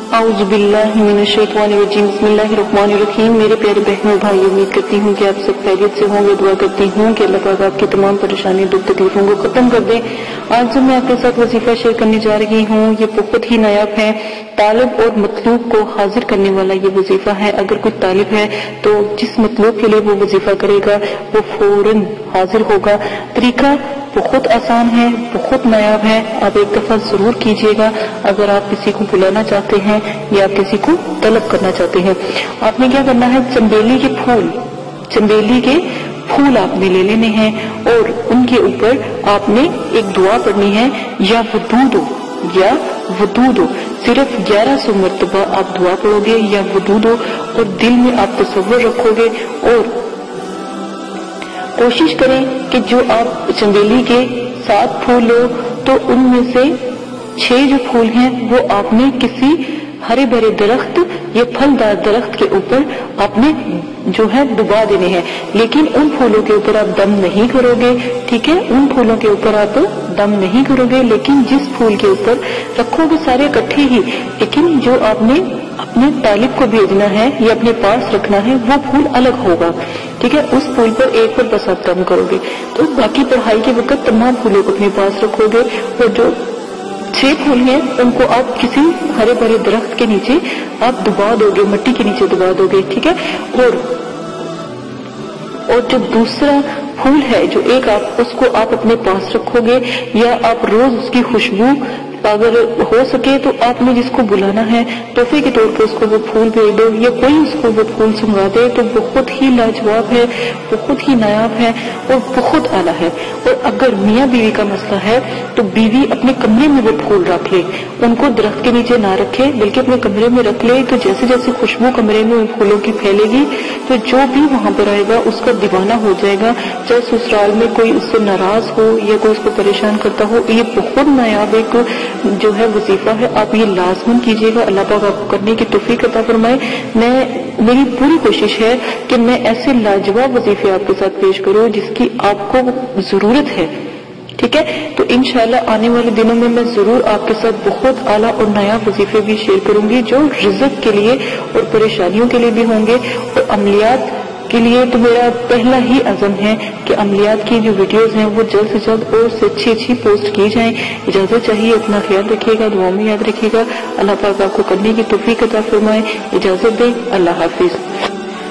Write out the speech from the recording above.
اعوذ باللہ من الشیطان الرجیم بسم اللہ الرحمن الرحیم. میرے پیارے بہنوں اور بھائی، امید کرتی ہوں کہ آپ سب خیریت سے ہوں گے. دعا کرتی ہوں کہ اللہ پاک آپ کی تمام پریشانی دکھ تکلیفوں کو ختم کر دے. آج جو میں آپ کے ساتھ وظیفہ شیئر کرنے جا رہی ہوں یہ بہت ہی نایاب ہے. طالب اور مطلوب کو حاضر کرنے والا یہ وظیفہ ہے. اگر کوئی طالب ہے تو جس مطلوب کے لیے وہ وظیفہ کرے گا وہ فوراً حاضر ہوگا. طریقہ بہت آسان ہے، بہت نایاب ہے. آپ ایک دفعہ ضرور کیجیے گا. اگر آپ کسی کو بلانا چاہتے ہیں یا آپ کسی کو طلب کرنا چاہتے ہیں، آپ نے کیا کرنا ہے، چنبیلی کے پھول آپ نے لے لینے ہیں اور ان کے اوپر آپ نے ایک دعا پڑھنی ہے، یا ودودو. صرف 1100 مرتبہ آپ دعا پڑھو گے یا ودودو، اور دل میں آپ تصور رکھو گے اور کوشش کریں کہ جو آپ چنبیلی کے 7 پھول لو تو ان میں سے 6 جو پھول ہیں وہ آپ نے کسی ہرے بھرے درخت یا پھلدار درخت کے اوپر آپ نے جو ہے ڈبا دینے ہیں. لیکن ان پھولوں کے اوپر آپ دم نہیں کرو گے، ٹھیک ہے؟ ان پھولوں کے اوپر آپ دم نہیں کرو گے، لیکن جس پھول کے اوپر رکھو گے سارے اکٹھے ہی، لیکن جو آپ نے اپنے طالب کو بھیجنا ہے یا اپنے پاس رکھنا ہے وہ پھول الگ ہوگا، ٹھیک ہے؟ اس پھول پر ایک پر بس آپ دم کرو گے. تو باقی پڑھائی کے وقت تمام پھولوں کو اپنے پاس رکھو گے اور جو 6 پھول ہیں ان کو آپ کسی ہرے بھرے درخت کے نیچے آپ دبا دو گے، مٹی کے نیچے دبا دو گے، ٹھیک ہے؟ اور جو دوسرا پھول ہے جو ایک آپ اس کو آپ اپنے پاس رکھو گے، یا آپ روز اس کی خوشبو اگر ہو سکے تو آپ نے جس کو بلانا ہے تحفے کے طور پر اس کو وہ پھول بھیج دو، یا کوئی اس کو وہ پھول سنگا دے. تو بہت ہی لاجواب ہے، بہت ہی نایاب ہے اور بہت اعلیٰ ہے. اور اگر میاں بیوی کا مسئلہ ہے تو بیوی اپنے کمرے میں وہ پھول رکھ لے، ان کو درخت کے نیچے نہ رکھے بلکہ اپنے کمرے میں رکھ لے. تو جیسے جیسے خوشبو کمرے میں ان پھولوں کی پھیلے گی تو جو بھی وہاں پر آئے گا اس کا دیوانہ ہو جائے گا، چاہے سسرال میں کوئی اس سے ناراض ہو یا کوئی اس کو پریشان کرتا ہو. یہ بہت نایاب ایک جو ہے وظیفہ ہے، آپ یہ لازمن کیجیے گا. اللہ پاک آپ کو کرنے کی توفیق عطا فرمائے. میری پوری کوشش ہے کہ میں ایسے لاجواب وظیفے آپ کے ساتھ پیش کروں جس کی آپ کو ضرورت ہے، ٹھیک ہے؟ تو انشاءاللہ آنے والے دنوں میں ضرور آپ کے ساتھ بہت اعلیٰ اور نایاب وظیفے بھی شیئر کروں گی جو رزق کے لیے اور پریشانیوں کے لیے بھی ہوں گے. اور عملیات کے لیے تو میرا پہلا ہی عزم ہے کہ عملیات کی جو ویڈیوز ہیں وہ جلد سے جلد اور سے اچھی پوسٹ کی جائیں. اجازت چاہیے، اپنا خیال رکھیے گا، دعا میں یاد رکھیے گا. اللہ پاک آپ کو کرنے کی توفیق عطا فرمائے. اجازت دیں، اللہ حافظ.